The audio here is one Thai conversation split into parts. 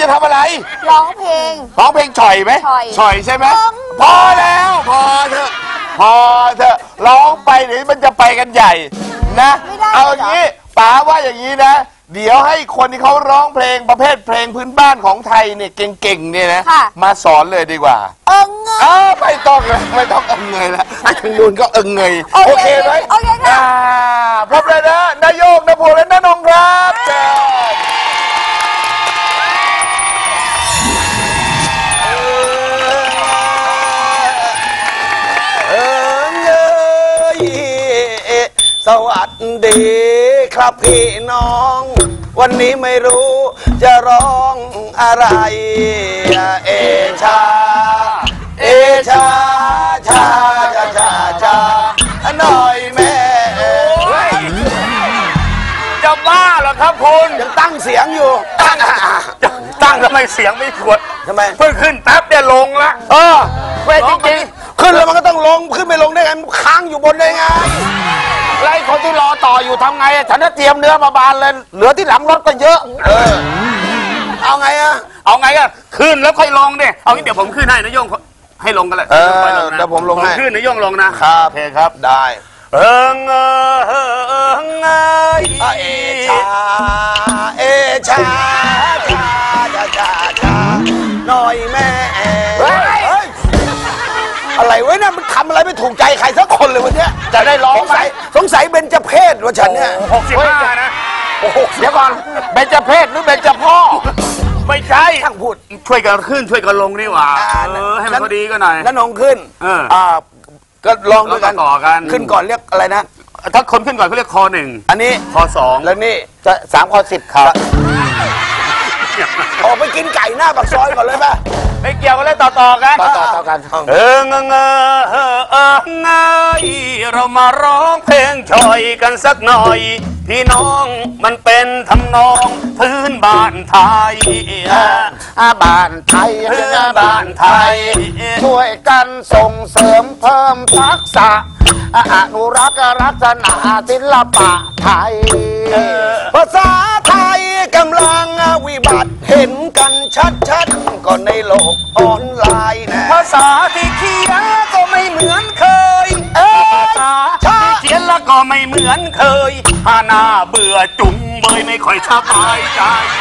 จะทำอะไรร้องเพลงฉ่อยไหมฉ่อยใช่ไหมพอแล้วพอเถอะร้องไปเดี๋ยวมันจะไปกันใหญ่นะเอาอย่างนี้ป๋าว่าอย่างนี้นะเดี๋ยวให้คนที่เขาร้องเพลงประเภทเพลงพื้นบ้านของไทยเนี่ยเก่งๆเนี่ยนะมาสอนเลยดีกว่าไม่ต้องเลยไม่ต้องเงยแล้วไอ้ทางนู้นก็เงยโอเคไหมโอเคค่ะพร้อมเลยนะนายโยกนายพวงและน้านงครับเชิญสวัสดีครับพี่น้องวันนี้ไม่รู้จะร้องอะไรเอชาชาหน่อยแม่จะบ้าเหรอครับคุณยังตั้งเสียงอยู่ตั้งทำไมเสียงไม่ขวดทำไมเพิ่งขึ้นแป๊บเดียวลงละเว้ยจริงๆขึ้นแล้วมันก็ต้องลงขึ้นไม่ลงได้ไงค้างอยู่บนได้ไงไล่คนที่รอต่ออยู่ทำไงฉันจะเตรียมเนื้อมาบานเลยเหลือที่หลังรถก็เยอะเอาไงขึ้นแล้วค่อยลงดิเอางี้เดี๋ยวผมขึ้นให้นายโยงให้ลงกันเลยเดี๋ยวผมลงให้ขึ้นนายโยงลงนะครับโอเคครับได้เอชาหน่อยแม่อะไรเว้ยเนี่ยมันทำอะไรไม่ถูกใจใครสักคนเลยวันนี้จะได้ร้องไหมสงสัยเบญจเพศว่าฉันเนี่ย 65นะเดี๋ยวก่อนเบญจเพศหรือเบญจพ่อไม่ใช่ทั้งพูดช่วยกันขึ้นช่วยกันลงนี่หว่าให้มันพอดีก็หน่อยนั่นลงขึ้นก็ลองด้วยกันต่อกันขึ้นก่อนเรียกอะไรนะถ้าคนขึ้นก่อนเขาเรียกคอ1 อันนี้คอ2 แล้วนี่จะ3คอ10ครับออกไปกินไก่หน้าปากซอยก่อนเลยป่ะไม่เกี่ยวกันเลยต่อกันเรามาร้องเพลงชอยกันสักหน่อยพี่น้องมันเป็นทำนองพื้นบ้านไทยบ้านไทยบ้านไทยช่วยกันส่งเสริมเพิ่มทักษะอนุรักษ์ลักษณะศิลปะไทยภาษาไทยกำลังวิบัติเห็นกันชัดๆก็ในโลกออนไลน์นะภาษาที่เขียนก็ไม่เหมือนเคยภาษาที่เขียนแล้วก็ไม่เหมือนเคยหน้าเบื่อจุงเบยไม่ค่อยสบายใจ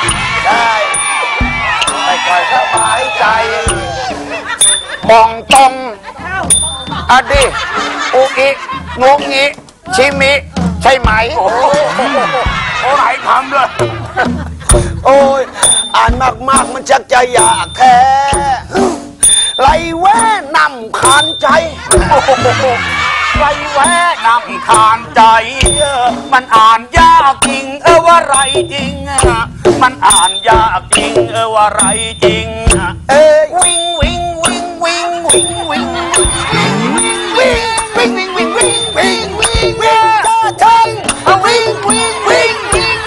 ไม่ค่อยสบายใจมองตรงอดีอุอิงงงิชิมิใช่ไหมโอ้หลายคำด้วยโอ้ยอ่านมากมันชักจะอยากแท้ไรแว่นำคานใจไรแว่นำคานใจมันอ่านยากจริงว่าไรจริงมันอ่านยากจริงว่าไรจริงวิ่งวิ่งวิ่งวิ่งวิ่งวิ่งวิ่งวิ่งวิ่งวิ่งวิ่งวิ่งวิ่งวิ่งชันวิ่งวิ่งวิ่งวิ่ง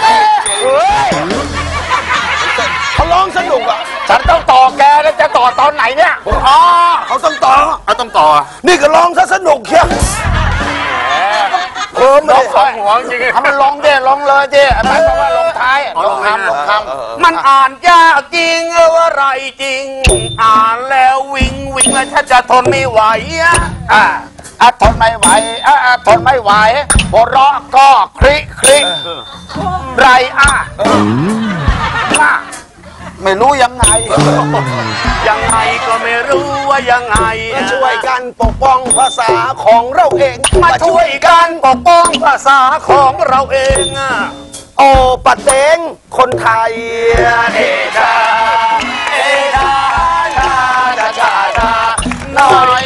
เขาร้องสนุกอ่ะฉันต้องต่อแกแล้วจะต่อตอนไหนเนี่ยเขาต้องต่อต้องต่อนี่ก็ร้องซะสนุกเชียวร้องสองหัวจริงทำมันร้องเจ้ร้องเลยเจ้หมายความว่าร้องท้ายร้องคำมันอ่านยากจริงว่าไรจริงอ่านแล้ววิ่งวิ่งแล้วฉันจะทนไม่ไหวทนไม่ไหวทนไม่ไหวหัวเราะก็คลิไรไม่รู้ยังไงก็ไม่รู้ว่ายังไงช่วยกันปกป้องภาษาของเราเองมาช่วยกันปกป้องภาษาของเราเองโอ้ปะเต็งคนไทยเอชาหน่อย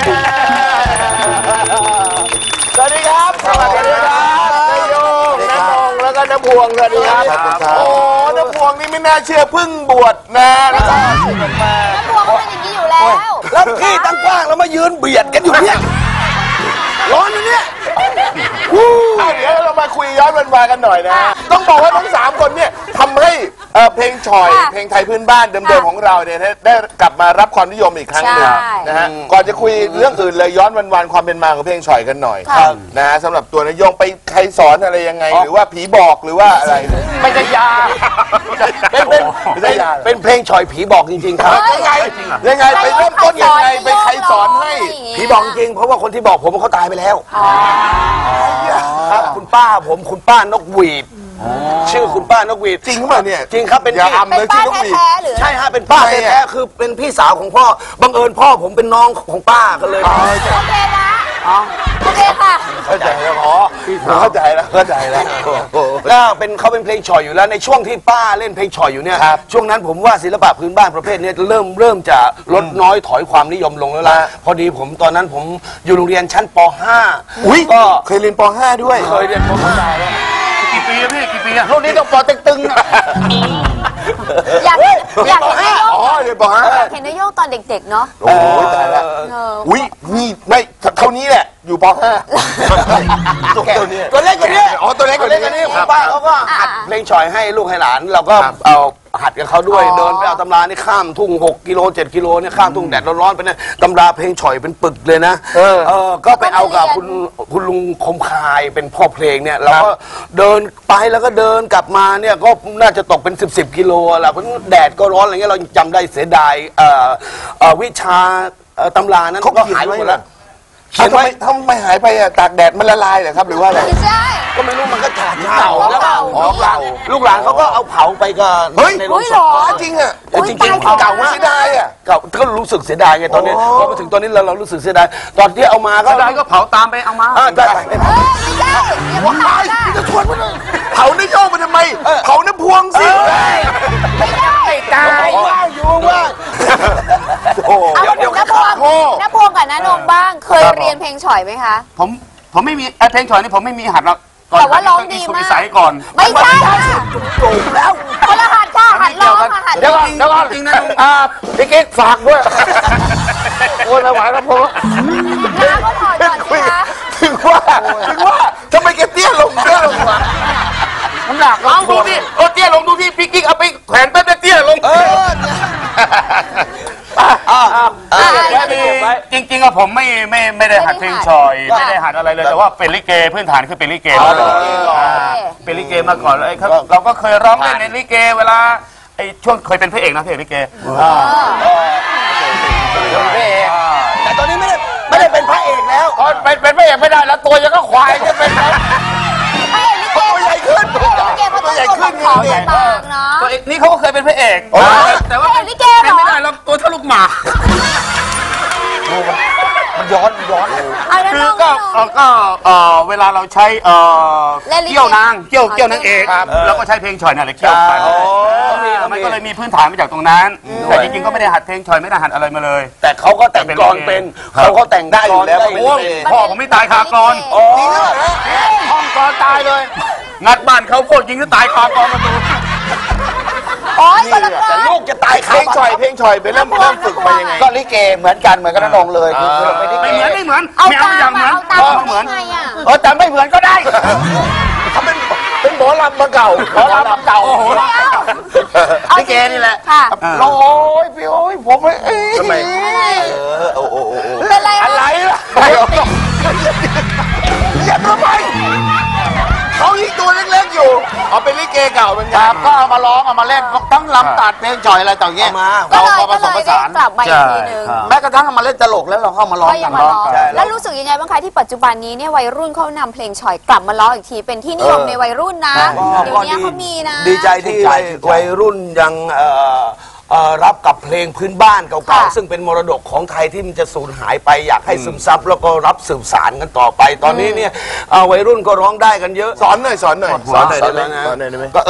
สวัสดีครับสวัสดีครับนายโยงน้านงแล้วก็น้าพวงสวัสดีครับโอ้น้าพวงนี่ไม่น่าเชื่อพึ่งบวชนะน้าพวงเป็นอย่างนี้อยู่แล้วที่ตั้งกว้างแล้วมายืนเบียดกันอยู่เนี่ยร้อนนะเนี่ยเดี๋ยวเรามาคุยย้อนวันวานกันหน่อยนะต้องบอกว่าทั้ง3คนเนี่ยทำให้เพลงฉ่อยเพลงไทยพื้นบ้านเดิมๆของเราเนี่ยได้กลับมารับความนิยมอีกครั้งหนึ่งนะฮะก่อนจะคุยเรื่องอื่นเลยย้อนวันๆความเป็นมาของเพลงฉ่อยกันหน่อยนะฮะสำหรับตัวนายงไปใครสอนอะไรยังไงหรือว่าผีบอกหรือว่าอะไรไม่ใช่ยาเป็นเพลงฉ่อยผีบอกจริงๆครับยังไงไปเริ่มต้นยังไงไปใครสอนให้ผีบอกจริงเพราะว่าคนที่บอกผมเขาตายไปแล้วครับคุณป้านกหวีดชื่อคุณป้านกหวีดจริงป่ะเนี่ยจริงครับเป็นพี่เป็นป้าแท้ๆหรือใช่ฮะเป็นป้าแท้ๆคือเป็นพี่สาวของพ่อบังเอิญพ่อผมเป็นน้องของป้ากันเลยโอเคนะโอเคค่ะเข้าใจแล้วเข้าใจแล้วแล้วเขาเป็นเพลงฉ่อยอยู่แล้วในช่วงที่ป้าเล่นเพลงฉ่อยอยู่เนี่ยช่วงนั้นผมว่าศิลปะพื้นบ้านประเภทนี้เริ่มจะลดน้อยถอยความนิยมลงแล้วล่ะพอดีผมตอนนั้นผมอยู่โรงเรียนชั้นป .5 ก็เคยเรียนป .5 ด้วยเคยเรียนป .5 แล้วกี่ปีพี่กี่ปีรุ่นนี้ต้องปอตึงอยากเห็นนายโยงเรียนป .5 อยากเห็นนายโยงตอนเด็กๆเนาะโอ้ยตายแล้วนี่ไม่เท่านี้แหละอยู่ป .5 ตัวเล็กกว่านี้ตัวเล็กกว่านี้คุณป้าเขาก็หัดเพลงฉ่อยให้ลูกให้หลานเราก็เอาหัดกับเขาด้วยเดินไปเอาตำรานี่ข้ามทุ่ง6 กิโล 7 กิโลเนี่ยข้ามทุ่งแดดร้อนๆไปเนี่ยตำราเพลงฉ่อยเป็นปึกเลยนะก็ไปเอากับคุณลุงคมคายเป็นพ่อเพลงเนี่ยเราก็เดินไปแล้วก็เดินกลับมาเนี่ยก็น่าจะตกเป็น10 กิโลแหละเพราะแดดก็ร้อนอะไรเงี้ยเราจำได้เสียดายวิชาตำรานั้นก็หายไปหมดแล้วทำไมหายไปอะตากแดดมันละลายเหรอครับหรือว่าอะไรไม่ใช่ก็ไม่รู้มันก็ขาดเก่าแล้วลูกหลานเขาก็เอาเผาไปกันในโรงศพจริงอะจริงเก่ามากเสียดายอะก็รู้สึกเสียดายไงตอนนี้พอมาถึงตอนนี้เรารู้สึกเสียดายตอนที่เอามาก็เสียดายก็เผาตามไปเอามาได้ไม่ใช่อย่าว่าจะชวนมันเผาในโยกมันทำไมเผาน้ำพวงสิไม่ได้ตายอยู่ว่าเอาน้าพวงกับน้านงบ้างเคยเรียนเพลงฉ่อยไหมคะผมไม่มีเพลงฉ่อยนี่ผมไม่มีหัดแล้วแต่ว่าร้องดีมากก่อนไม่ใช่ถูกแล้วคนละหัดค่ะหัดร้องค่ะหัดเดี๋ยวก่อนจริงนะพี่กิ๊กฝากด้วยโอ้ยไม่ไหวแล้วผมน้าก็ถอดก่อนสิคะถึงว่าทำไมแกเตี้ยลงวะน้ำหนักลองดูที่เตี้ยลงดูที่พี่กิ๊กเอาไปแขวนเต้นเตี้ยลงจริงๆอะผมไม่ได้หัดเพลงฉ่อยไม่ได้หัดอะไรเลยแต่ว่าเป็นลิเกพื้นฐานคือเป็นลิเกเป็นลิเกมาก่อนเลยเราก็เคยร้องเล่นในลิเกเวลาไอ้ช่วงเคยเป็นพระเอกนะพระเอกลิเกแต่ตอนนี้ไม่ได้เป็นพระเอกแล้วเป็นพระเอกไม่ได้แล้วตัวยังก็ควายจะเป็นตัวใหญ่ขึ้นตัวใหญ่ขึ้นเขาใหญ่มากเนาะตัวนี้เขาก็เคยเป็นพระเอกแต่ว่าเป็นไม่ได้แล้วตัวทะลุหมามันย้อนคือก็เวลาเราใช้เกี่ยวนางเกี่ยวนางเอกเราก็ใช้เพลงฉ่อยนั่นแหละเกี่ยวไปมันก็เลยมีพื้นฐานมาจากตรงนั้นแต่จริงๆก็ไม่ได้หัดเพลงฉ่อยไม่ได้หัดอะไรมาเลยแต่เขาก็แต่งกลอนเป็นเขาก็แต่งได้อยู่แล้วพ่อผมไม่ตายคากรห้องกรตายเลยงัดบ้านเขาโคตรยิงก็ตายคากรมาดูโอ๊ยแต่ลูกจะตายเพลงฉ่อยไปเริ่มฝึกมายังไงก็ลิเกเหมือนกันน้องเลยคือไม่เหมือนไม่เอาอย่างเหมือนเหมือนแต่ไม่เหมือนก็ได้เขาเป็นหมอลำมาเก่าโอ้โหลิเกนี่แหละโอ้ยพี่โอ้ยผมทำไมเป็นไรอะไรล่ะอย่าทำไมเขายิ่งตัวเล็กๆอยู่เป็นลิเกเก่าเป็นไงก็เอามาร้องเอามาเล่นทั้งลำตัดเพลงจ่อยอะไรต่างเงี้ยเราผสมผสานกลับมาอีกทีนึงแม้กระทั่งเอามาเล่นตลกแล้วเราเข้ามาร้องกันแล้วรู้สึกยังไงบ้างคะที่ปัจจุบันนี้เนี่ยวัยรุ่นเขานำเพลงฉ่อยกลับมาร้องอีกทีเป็นที่นิยมในวัยรุ่นนะเดี๋ยวนี้เขามีนะดีใจที่วัยรุ่นยังรับกับเพลงพื้นบ้านเก่าๆซึ่งเป็นมรดกของไทยที่มันจะสูญหายไปอยากให้ซึมซับแล้วก็รับสืบสานกันต่อไปตอนนี้เนี่ยวัยรุ่นก็ร้องได้กันเยอะสอนหน่อยได้ไหมก็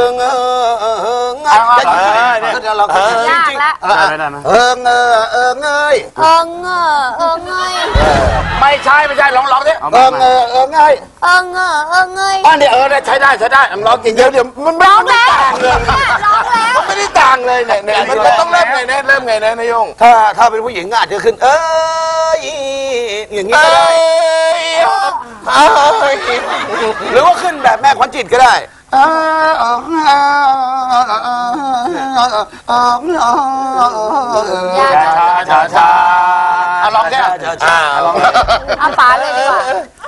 ยากละไม่ใช่ร้องดิเงยนี่ใช้ได้ร้องจริงเดี๋ยวมันร้องไม่ต่างเลยมันไม่ได้ต่างเลยเนี่ยมันต้องเริ่มไงนะนายยงถ้าเป็นผู้หญิงอาจจะขึ้นอย่างนี้ก็ได้หรือว่าขึ้นแบบแม่ขวัญจิตก็ได้ชาลองแค่ลองเอาป๋าเลยดีกว่า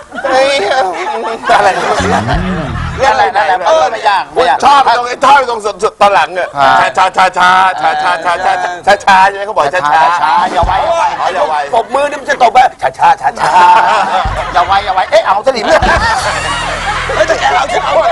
อะไรเรื่องอะไรนั่นแหละไม่ยากชอบตรงท่อนตรงสุดตอนหลังเนี่ยชาใช่ไหมเขาบอกชาอย่าไวอย่าไวตบมือนี่มันจะตบไปชาอย่าไวเอ๊ะเอาสนิมเลยจะแกเอา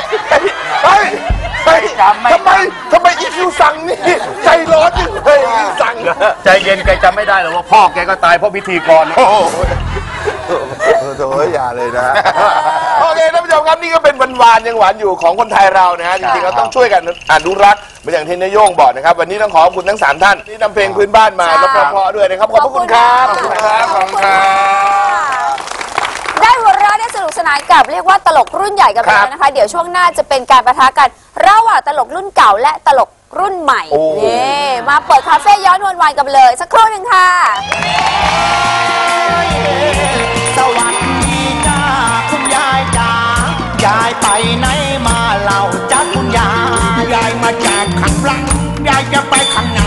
ทำไมอีคิวสั่งนี่ใจร้อนจังเลยสั่งใจเย็นแกจำไม่ได้หรอกว่าพ่อแกก็ตายเพราะพิธีกรโถ่อย่าเลยนะโอเคท่านผู้ชมครับนี่ก็เป็นหวานยังหวานอยู่ของคนไทยเรานะฮะจริงๆเราต้องช่วยกันอนุรักษ์เหมือนอย่างที่นายโย่งบอกนะครับวันนี้ต้องขอบคุณทั้ง3ท่านที่นำเพลงพื้นบ้านมาแล้วเพราะๆด้วยนะครับขอบพระคุณครับขอบคุณครับได้หัวเราะได้สนุกสนานกับเรียกว่าตลกรุ่นใหญ่กันไปแล้วนะคะเดี๋ยวช่วงหน้าจะเป็นการปะทะกันระหว่างตลกรุ่นเก่าและตลกรุ่นใหม่นี่มาเปิดคาเฟ่ย้อนวันๆกันเลยสักครู่หนึ่งค่ะสวัสดีจ้าคุณยายจ๋ายายไปไหนมาเล่าจ้าคุณยายมาจากข้างหลังยายจะไปข้างหน้า